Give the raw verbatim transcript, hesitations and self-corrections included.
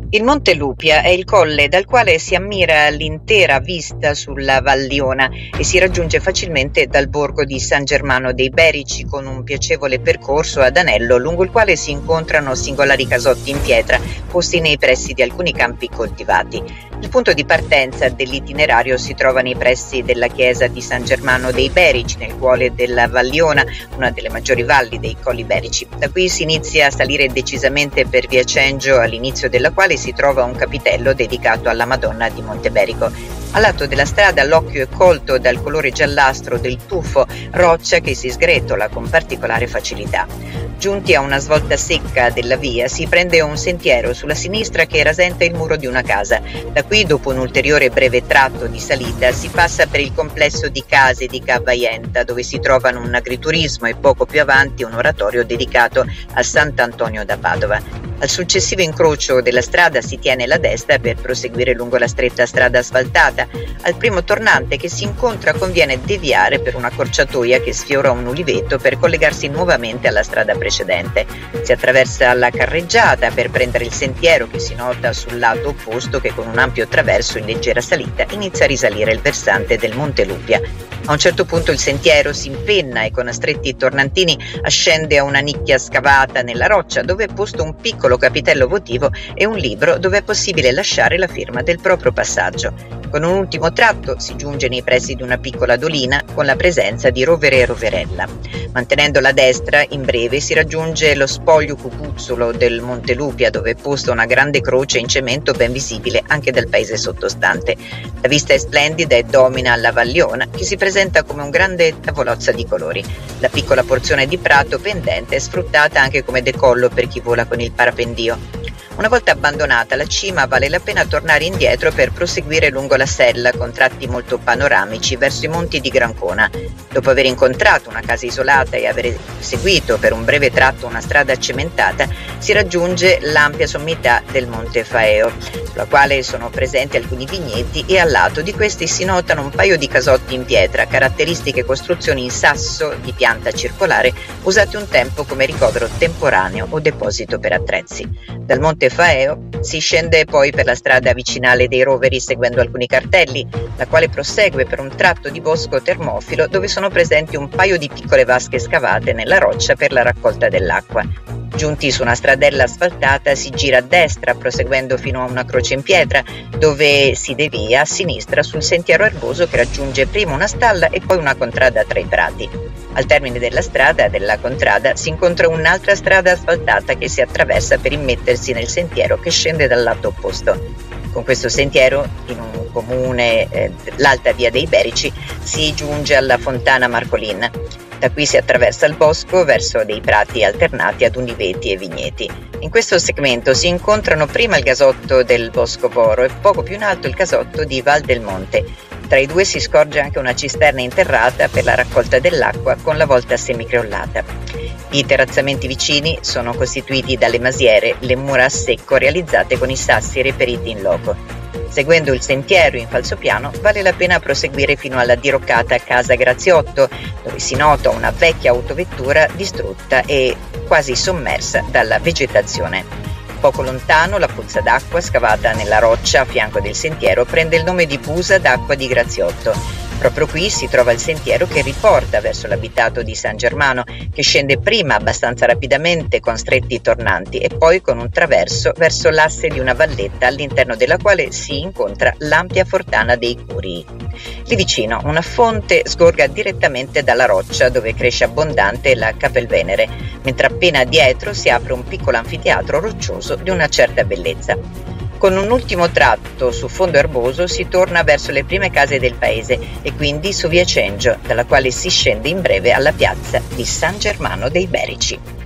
Il Monte Lupia è il colle dal quale si ammira l'intera vista sulla Val Liona e si raggiunge facilmente dal borgo di San Germano dei Berici, con un piacevole percorso ad anello lungo il quale si incontrano singolari casotti in pietra posti nei pressi di alcuni campi coltivati. Il punto di partenza dell'itinerario si trova nei pressi della chiesa di San Germano dei Berici, nel cuore della Val Liona, una delle maggiori valli dei Colli Berici. Da qui si inizia a salire decisamente per via Cengio, all'inizio della quale si trova un capitello dedicato alla Madonna di Monteberico. Al lato della strada l'occhio è colto dal colore giallastro del tufo, roccia che si sgretola con particolare facilità. Giunti a una svolta secca della via si prende un sentiero sulla sinistra che rasenta il muro di una casa. Da qui, dopo un ulteriore breve tratto di salita, si passa per il complesso di case di Cavaienta, dove si trovano un agriturismo e poco più avanti un oratorio dedicato a Sant'Antonio da Padova. Al successivo incrocio della strada si tiene la destra per proseguire lungo la stretta strada asfaltata. Al primo tornante che si incontra conviene deviare per una corciatoia che sfiora un uliveto per collegarsi nuovamente alla strada precedente. Si attraversa la carreggiata per prendere il sentiero che si nota sul lato opposto, che con un ampio traverso in leggera salita inizia a risalire il versante del Monte Lupia. A un certo punto il sentiero si impenna e con stretti tornantini ascende a una nicchia scavata nella roccia, dove è posto un piccolo capitello votivo e un libro dove è possibile lasciare la firma del proprio passaggio. Con un ultimo tratto si giunge nei pressi di una piccola dolina con la presenza di rovere e roverella. Mantenendo la destra, in breve si raggiunge lo spoglio cucuzzolo del Monte Lupia, dove è posta una grande croce in cemento ben visibile anche dal paese sottostante. La vista è splendida e domina la Val Liona, che si presenta come un grande tavolozza di colori. La piccola porzione di prato pendente è sfruttata anche come decollo per chi vola con il parapendio. Una volta abbandonata la cima vale la pena tornare indietro per proseguire lungo la sella con tratti molto panoramici verso i monti di Grancona. Dopo aver incontrato una casa isolata e aver seguito per un breve tratto una strada cementata, si raggiunge l'ampia sommità del Monte Faeo, sulla quale sono presenti alcuni vigneti, e al lato di questi si notano un paio di casotti in pietra, caratteristiche costruzioni in sasso di pianta circolare usate un tempo come ricovero temporaneo o deposito per attrezzi. Dal Monte Faeo si scende poi per la strada vicinale dei Roveri seguendo alcuni cartelli, la quale prosegue per un tratto di bosco termofilo dove sono presenti un paio di piccole vasche scavate nella roccia per la raccolta dell'acqua. Giunti su una stradella asfaltata si gira a destra proseguendo fino a una croce in pietra, dove si devia a sinistra sul sentiero erboso che raggiunge prima una stalla e poi una contrada tra i prati. Al termine della strada della contrada si incontra un'altra strada asfaltata che si attraversa per immettersi nel sentiero che scende dal lato opposto. Con questo sentiero, in un comune, eh, l'Alta Via dei Berici, si giunge alla Fontana Marcolin. Da qui si attraversa il bosco verso dei prati alternati ad uliveti e vigneti. In questo segmento si incontrano prima il gasotto del Bosco Boro e poco più in alto il casotto di Val del Monte. Tra i due si scorge anche una cisterna interrata per la raccolta dell'acqua con la volta semicreollata. I terrazzamenti vicini sono costituiti dalle masiere, le mura a secco realizzate con i sassi reperiti in loco. Seguendo il sentiero in falsopiano vale la pena proseguire fino alla diroccata Casa Graziotto, dove si nota una vecchia autovettura distrutta e quasi sommersa dalla vegetazione. Poco lontano la pozza d'acqua scavata nella roccia a fianco del sentiero prende il nome di Busa d'acqua di Graziotto. Proprio qui si trova il sentiero che riporta verso l'abitato di San Germano, che scende prima abbastanza rapidamente con stretti tornanti e poi con un traverso verso l'asse di una valletta all'interno della quale si incontra l'ampia fontana dei Curii. Lì vicino una fonte sgorga direttamente dalla roccia dove cresce abbondante la Capelvenere, mentre appena dietro si apre un piccolo anfiteatro roccioso di una certa bellezza. Con un ultimo tratto su fondo erboso si torna verso le prime case del paese e quindi su via Cengio, dalla quale si scende in breve alla piazza di San Germano dei Berici.